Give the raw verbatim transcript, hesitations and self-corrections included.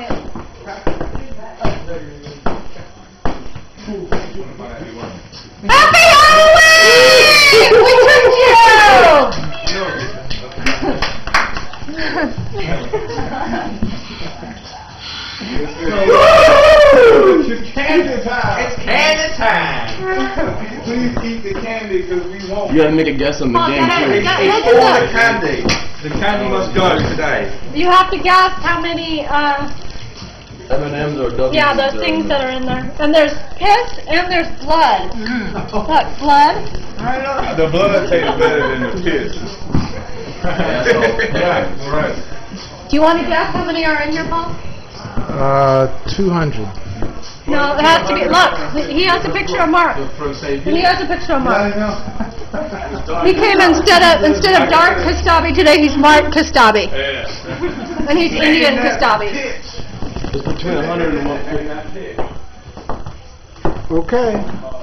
Happy Halloween! We took you! It's candy time! It's candy time! Please eat the candy because we won't. You gotta make a guess on the Oh, game go ahead, too. go- It's look all at the this. candy. The candy must go today. You have to guess how many, uh, M and M's or W. yeah, those things that are in there. And there's piss and there's blood. Look, blood. The blood tastes better than the piss. Yeah, right. Do you want to guess how many are in your bowl? Uh, two hundred. No, it has to be. Look, he has a picture of Mark. And he has a picture of Mark. He came instead of instead of Dark Kostabi today. He's Mark Kostabi, and he's Indian Kostabi. It's between one hundred and one fifty. Okay.